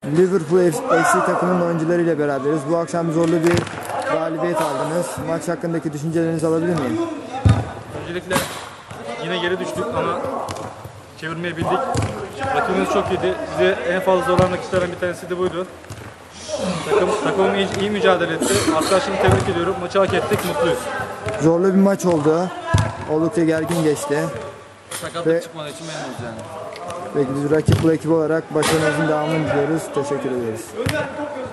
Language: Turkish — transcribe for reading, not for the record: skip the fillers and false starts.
Liverpool FC takımının oyuncularıyla beraberiz. Bu akşam zorlu bir galibiyet aldınız. Maç hakkındaki düşüncelerinizi alabilir miyim? Öncelikle yine geri düştük ama çevirmeyi bildik. Rakibimiz çok iyiydi. Bizi en fazla zorlamak isteyen bir tanesi de buydu. Takımım iyi mücadele etti. Arkadaşlarımı tebrik ediyorum. Maçı hak ettik, mutluyuz. Zorlu bir maç oldu. Oldukça gergin geçti. Sakatlık çıkmadığı için memnunuz yani. Peki biz rakip olarak başarınızın devamını diliyoruz. Teşekkür ederiz.